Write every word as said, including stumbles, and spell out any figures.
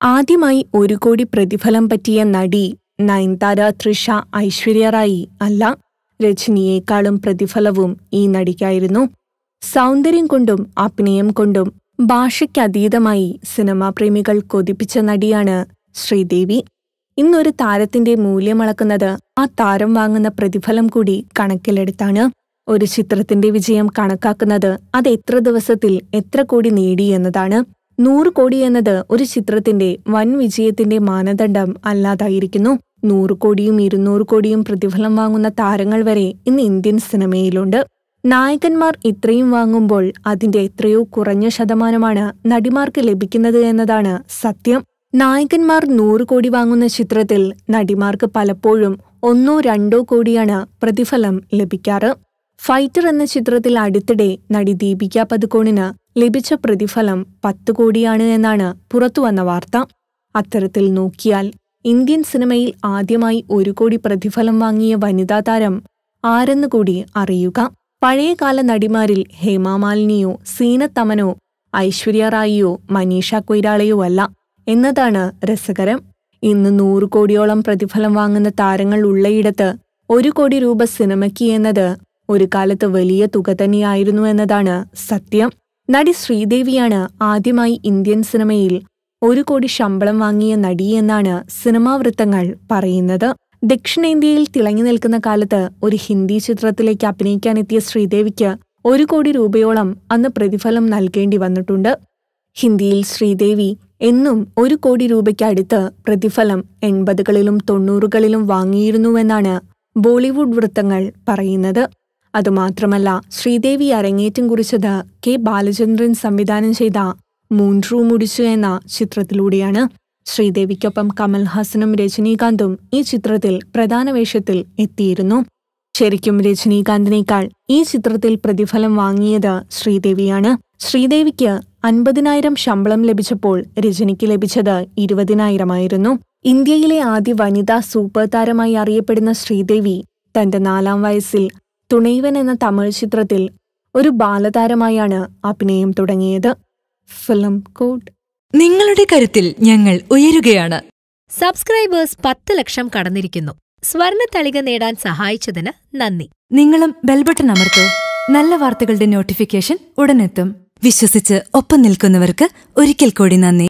ആദ്യമായി ഒരു കോടി പ്രതിഫലം പറ്റിയ നടി നയൻതാര, തൃഷ, ഐശ്വര്യ റായി അല്ല. രജനിയേക്കാളും പ്രതിഫലവും ഈ നടിക്കായിരുന്നു. സൗന്ദര്യം കൊണ്ടും അഭിനയം കൊണ്ടും ഭാഷയ്ക്കതീതമായി സിനിമാ പ്രേമികൾ കൊതിപ്പിച്ച നടിയാണ് ശ്രീദേവി. ഇന്നൊരു താരത്തിന്റെ മൂല്യമളക്കുന്നത് ആ താരം വാങ്ങുന്ന പ്രതിഫലം കൂടി കണക്കിലെടുത്താണ്. ഒരു ചിത്രത്തിന്റെ വിജയം കണക്കാക്കുന്നത് അത് എത്ര ദിവസത്തിൽ എത്ര കോടി നേടി എന്നതാണ്. നൂറ് കോടി എന്നത് ഒരു ചിത്രത്തിന്റെ വൻ വിജയത്തിന്റെ മാനദണ്ഡം അല്ലാതായിരിക്കുന്നു. നൂറ് കോടിയും ഇരുന്നൂറ് കോടിയും പ്രതിഫലം വാങ്ങുന്ന താരങ്ങൾ വരെ ഇന്ന് ഇന്ത്യൻ സിനിമയിലുണ്ട്. നായകന്മാർ ഇത്രയും വാങ്ങുമ്പോൾ അതിന്റെ എത്രയോ കുറഞ്ഞ ശതമാനമാണ് നടിമാർക്ക് ലഭിക്കുന്നത് എന്നതാണ് സത്യം. നായകന്മാർ നൂറ് കോടി വാങ്ങുന്ന ചിത്രത്തിൽ നടിമാർക്ക് പലപ്പോഴും ഒന്നോ രണ്ടോ കോടിയാണ് പ്രതിഫലം ലഭിക്കാറ്. ഫൈറ്റർ എന്ന ചിത്രത്തിൽ അടുത്തിടെ നടി ദീപിക പദുകോണിന് ലഭിച്ച പ്രതിഫലം പത്ത് കോടിയാണ് എന്നാണ് പുറത്തുവന്ന വാർത്ത. അത്തരത്തിൽ നോക്കിയാൽ ഇന്ത്യൻ സിനിമയിൽ ആദ്യമായി ഒരു കോടി പ്രതിഫലം വാങ്ങിയ വനിതാ താരം ആരെന്നുകൂടി അറിയുക. പഴയകാല നടിമാരിൽ ഹേമാമാലിനിയോ സീനത്ത് അമനോ ഐശ്വര്യ റായിയോ മനീഷ കൊയ്രാളയോ അല്ല എന്നതാണ് രസകരം. ഇന്ന് നൂറ് കോടിയോളം പ്രതിഫലം വാങ്ങുന്ന താരങ്ങൾ ഉള്ളയിടത്ത് ഒരു കോടി രൂപ സിനിമയ്ക്ക് എന്നത് ഒരു കാലത്ത് വലിയ തുക തന്നെയായിരുന്നു എന്നതാണ് സത്യം. നടി ശ്രീദേവിയാണ് ആദ്യമായി ഇന്ത്യൻ സിനിമയിൽ ഒരു കോടി ശമ്പളം വാങ്ങിയ നടി എന്നാണ് സിനിമാ വൃത്തങ്ങൾ പറയുന്നത്. ദക്ഷിണേന്ത്യയിൽ തിളങ്ങി നിൽക്കുന്ന കാലത്ത് ഒരു ഹിന്ദി ചിത്രത്തിലേക്ക് അഭിനയിക്കാനെത്തിയ ശ്രീദേവിക്ക് ഒരു കോടി രൂപയോളം അന്ന് പ്രതിഫലം നൽകേണ്ടി വന്നിട്ടുണ്ട്. ഹിന്ദിയിൽ ശ്രീദേവി എന്നും ഒരു കോടി രൂപയ്ക്കടുത്ത് പ്രതിഫലം എൺപതുകളിലും തൊണ്ണൂറുകളിലും വാങ്ങിയിരുന്നുവെന്നാണ് ബോളിവുഡ് വൃത്തങ്ങൾ പറയുന്നത്. അതുമാത്രമല്ല, ശ്രീദേവി അരങ്ങേറ്റം കുറിച്ചത് കെ ബാലചന്ദ്രൻ സംവിധാനം ചെയ്ത മൂൺട്രൂ മുടിച്ചു എന്ന ചിത്രത്തിലൂടെയാണ്. ശ്രീദേവിക്കൊപ്പം കമൽഹാസനും രജനീകാന്തും ഈ ചിത്രത്തിൽ പ്രധാന വേഷത്തിൽ എത്തിയിരുന്നു. ശരിക്കും രജനീകാന്തിനേക്കാൾ ഈ ചിത്രത്തിൽ പ്രതിഫലം വാങ്ങിയത് ശ്രീദേവിയാണ്. ശ്രീദേവിക്ക് അൻപതിനായിരം ശമ്പളം ലഭിച്ചപ്പോൾ രജനിക്ക് ലഭിച്ചത് ഇരുപതിനായിരമായിരുന്നു. ഇന്ത്യയിലെ ആദ്യ വനിതാ സൂപ്പർ താരമായി അറിയപ്പെടുന്ന ശ്രീദേവി തന്റെ നാലാം വയസ്സിൽ തുണൈവൻ എന്ന തമിഴ് ചിത്രത്തിൽ ഒരു ബാലതാരമായാണ് അഭിനയം തുടങ്ങിയത്. Film code. നിങ്ങളുടെ കരുത്തിൽ ഞങ്ങൾ ഉയരുകയാണ്. സബ്സ്ക്രൈബേഴ്സ് പത്ത് ലക്ഷം കടന്നിരിക്കുന്നു. സ്വർണത്തളിക നേടാൻ സഹായിച്ചതിന് നന്ദി. നിങ്ങളും ബെൽബട്ടൺ അമർത്തോ. നല്ല വാർത്തകളുടെ നോട്ടിഫിക്കേഷൻ ഉടനെത്തും. വിശ്വസിച്ച് ഒപ്പം നിൽക്കുന്നവർക്ക് ഒരിക്കൽ കൂടി നന്ദി.